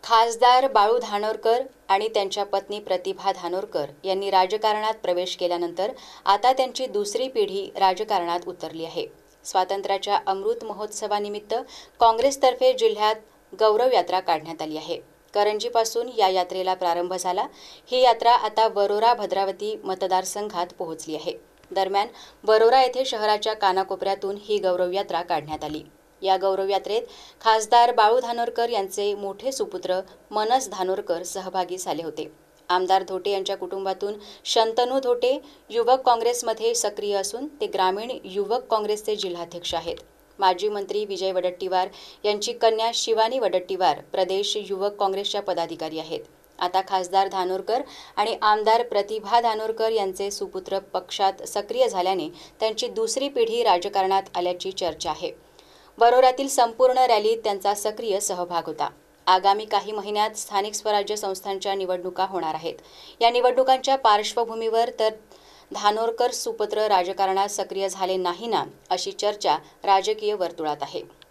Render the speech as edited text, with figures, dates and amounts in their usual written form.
खासदार बाळू धानोरकर आणि त्यांच्या पत्नी प्रतिभा धानोरकर यांनी राजकारणात प्रवेश केल्यानंतर आता त्यांची दुसरी पिढी राजकारणात उतरली आहे। स्वातंत्र्याच्या अमृत महोत्सवानिमित्त काँग्रेसतर्फे जिल्ह्यात गौरव यात्रा काढण्यात आली आहे। करंजीपासून या यात्रेला प्रारंभ झाला। ही यात्रा आता वरोरा भद्रावती मतदारसंघात पोहोचली आहे। दरम्यान वरोरा येथे शहराच्या कानाकोपऱ्यातून ही गौरव यात्रा काढण्यात आली। या गौरव यात्रेत खासदार बाळू धानोरकर यांचे मोठे सुपुत्र मनस धानोरकर सहभागी झाले होते। आमदार धोटे यांच्या कुटुंबातून शंतनू धोटे युवक काँग्रेसमध्ये सक्रिय असून ते ग्रामीण युवक काँग्रेसचे जिल्हाध्यक्ष आहेत। माजी मंत्री विजय वडट्टीवार यांची कन्या शिवानी वडट्टीवार प्रदेश युवक काँग्रेसच्या पदाधिकारी आहेत। आता खासदार धानोरकर आणि आमदार प्रतिभा धानोरकर यांचे सुपुत्र पक्षात सक्रिय झाल्याने त्यांची दुसरी पिढी राजकारणात आल्याची चर्चा आहे। वरोऱ्यातील संपूर्ण रॅलीत त्यांचा सक्रिय सहभाग होता। आगामी काही महिन्यात स्थानिक स्वराज्य संस्थांच्या निवडणुका होणार आहेत। या निवडणुकांच्या पार्श्वभूमीवर तर धानोरकर सुपुत्र राजकारणात सक्रिय झाले नाही ना, अशी चर्चा राजकीय वर्तुळात आहे।